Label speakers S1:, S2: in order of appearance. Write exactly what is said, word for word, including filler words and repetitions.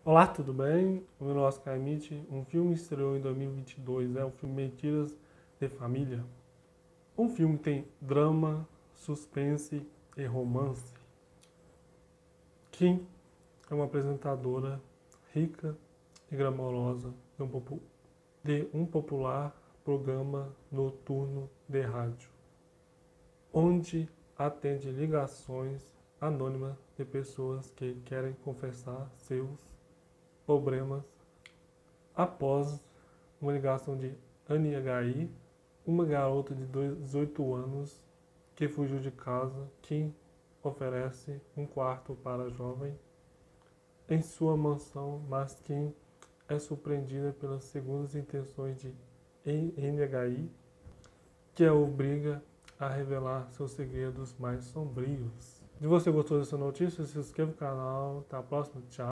S1: Olá, tudo bem? O meu nome é Oscar Emite. Um filme estreou em dois mil e vinte e dois, é o filme Mentiras de Família. Um filme que tem drama, suspense e romance. Kim é uma apresentadora rica e glamourosa de um, popu de um popular programa noturno de rádio, onde atende ligações anônimas de pessoas que querem confessar seus problemas. Após uma ligação de Annie H I, uma garota de dezoito anos que fugiu de casa, Kim oferece um quarto para a jovem em sua mansão, mas Kim é surpreendida pelas segundas intenções de Annie H I, que a obriga a revelar seus segredos mais sombrios. Se você gostou dessa notícia, se inscreva no canal. Até a próxima. Tchau.